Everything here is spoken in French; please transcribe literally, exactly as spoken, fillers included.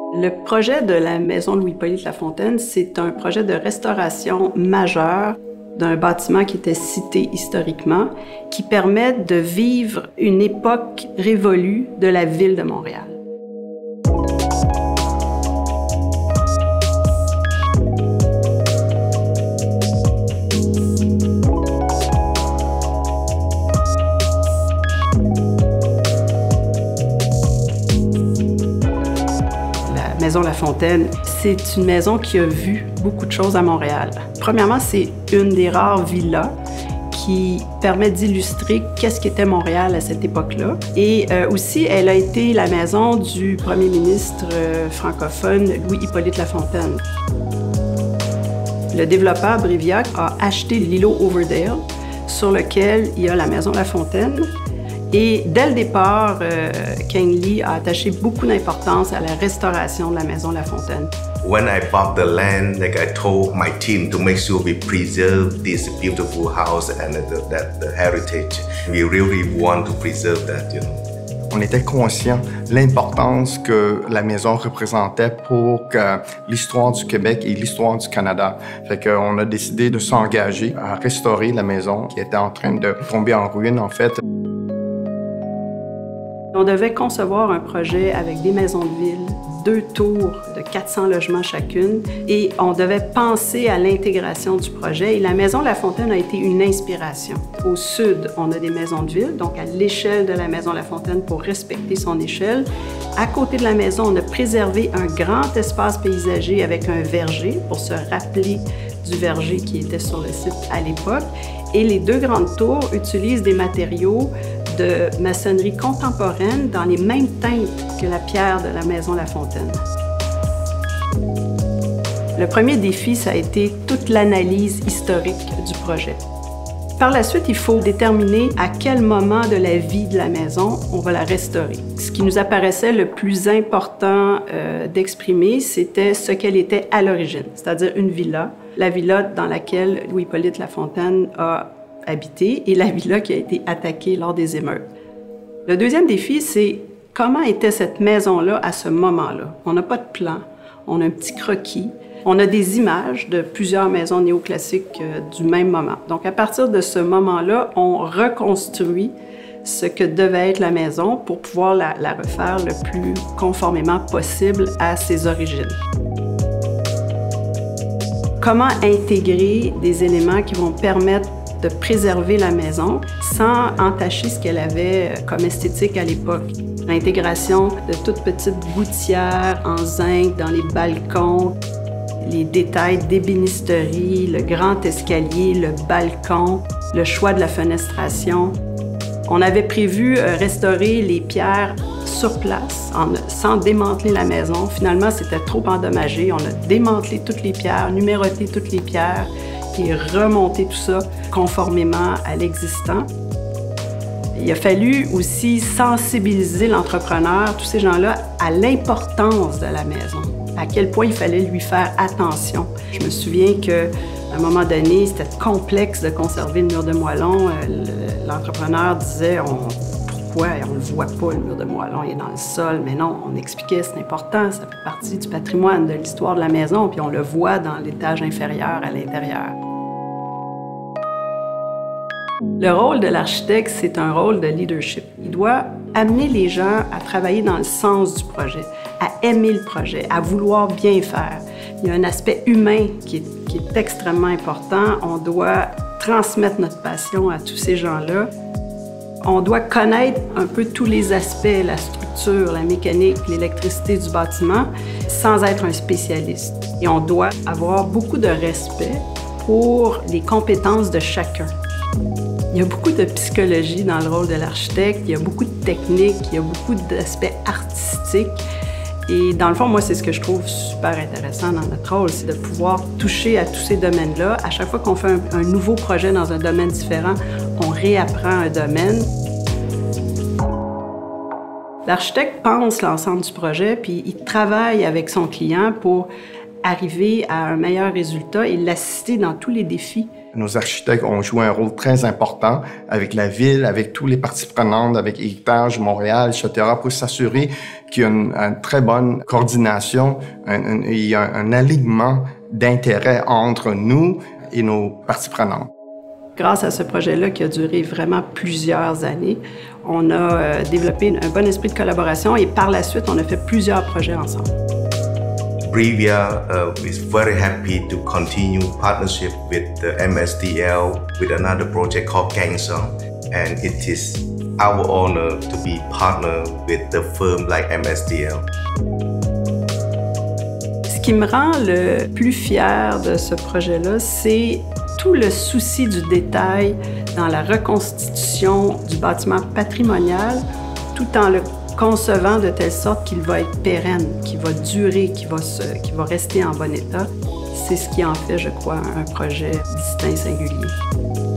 Le projet de la maison Louis-Hippolyte Lafontaine, c'est un projet de restauration majeur d'un bâtiment qui était cité historiquement, qui permet de vivre une époque révolue de la ville de Montréal. La maison Lafontaine, c'est une maison qui a vu beaucoup de choses à Montréal. Premièrement, c'est une des rares villas qui permet d'illustrer qu'est-ce qu'était Montréal à cette époque-là. Et euh, aussi, elle a été la maison du premier ministre euh, francophone Louis-Hippolyte Lafontaine. Le développeur Bréviac a acheté l'îlot Overdale, sur lequel il y a la maison Lafontaine. Et dès le départ, euh, Kang Lee a attaché beaucoup d'importance à la restauration de la maison Lafontaine. When I bought the land, like I told my team to make sure we preserve this beautiful house and the, that the heritage. We really want to preserve that, you know. On était conscient de l'importance que la maison représentait pour l'histoire du Québec et l'histoire du Canada. Fait qu'on a décidé de s'engager à restaurer la maison qui était en train de tomber en ruine, en fait. On devait concevoir un projet avec des maisons de ville, deux tours de quatre cents logements chacune, et on devait penser à l'intégration du projet. Et la maison Lafontaine a été une inspiration. Au sud, on a des maisons de ville, donc à l'échelle de la maison Lafontaine pour respecter son échelle. À côté de la maison, on a préservé un grand espace paysager avec un verger pour se rappeler du verger qui était sur le site à l'époque. Et les deux grandes tours utilisent des matériaux de maçonnerie contemporaine dans les mêmes teintes que la pierre de la maison Lafontaine. Le premier défi, ça a été toute l'analyse historique du projet. Par la suite, il faut déterminer à quel moment de la vie de la maison on va la restaurer. Ce qui nous apparaissait le plus important euh, d'exprimer, c'était ce qu'elle était à l'origine, c'est-à-dire une villa, la villa dans laquelle Louis-Hippolyte Lafontaine a habité et la villa qui a été attaquée lors des émeutes. Le deuxième défi, c'est comment était cette maison-là à ce moment-là. On n'a pas de plan, on a un petit croquis, on a des images de plusieurs maisons néoclassiques euh, du même moment. Donc, à partir de ce moment-là, on reconstruit ce que devait être la maison pour pouvoir la, la refaire le plus conformément possible à ses origines. Comment intégrer des éléments qui vont permettre de préserver la maison sans entacher ce qu'elle avait comme esthétique à l'époque. L'intégration de toutes petites gouttières en zinc dans les balcons, les détails d'ébénisterie, le grand escalier, le balcon, le choix de la fenestration. On avait prévu restaurer les pierres sur place, en, sans démanteler la maison. Finalement, c'était trop endommagé. On a démantelé toutes les pierres, numéroté toutes les pierres et remonté tout ça conformément à l'existant. Il a fallu aussi sensibiliser l'entrepreneur, tous ces gens-là, à l'importance de la maison, à quel point il fallait lui faire attention. Je me souviens qu'à un moment donné, c'était complexe de conserver le mur de moellon. L'entrepreneur disait on, pourquoi on ne le voit pas, le mur de moellon, il est dans le sol. Mais non, on expliquait c'est important, ça fait partie du patrimoine, de l'histoire de la maison, puis on le voit dans l'étage inférieur à l'intérieur. Le rôle de l'architecte, c'est un rôle de leadership. Il doit amener les gens à travailler dans le sens du projet, à aimer le projet, à vouloir bien faire. Il y a un aspect humain qui est, qui est extrêmement important. On doit transmettre notre passion à tous ces gens-là. On doit connaître un peu tous les aspects, la structure, la mécanique, l'électricité du bâtiment, sans être un spécialiste. Et on doit avoir beaucoup de respect pour les compétences de chacun. Il y a beaucoup de psychologie dans le rôle de l'architecte, il y a beaucoup de techniques, il y a beaucoup d'aspects artistiques. Et dans le fond, moi, c'est ce que je trouve super intéressant dans notre rôle, c'est de pouvoir toucher à tous ces domaines-là. À chaque fois qu'on fait un, un nouveau projet dans un domaine différent, on réapprend un domaine. L'architecte pense l'ensemble du projet, puis il travaille avec son client pour arriver à un meilleur résultat et l'assister dans tous les défis. Nos architectes ont joué un rôle très important avec la ville, avec tous les parties prenantes, avec Héritage, Montréal, et cetera, pour s'assurer qu'il y a une, une très bonne coordination, un, un, il y a un, un alignement d'intérêts entre nous et nos parties prenantes. Grâce à ce projet-là qui a duré vraiment plusieurs années, on a euh, développé un bon esprit de collaboration et par la suite, on a fait plusieurs projets ensemble. Brevia uh, is very happy to continue partnership with the M S D L with another project called Gangsong, and it is our honor to be partner with the firm like M S D L. Ce qui me rend le plus fier de ce projet-là, c'est tout le souci du détail dans la reconstitution du bâtiment patrimonial, tout en le concevant de telle sorte qu'il va être pérenne, qu'il va durer, qu'il va, se, qu'il va rester en bon état. C'est ce qui en fait, je crois, un projet distinct, singulier.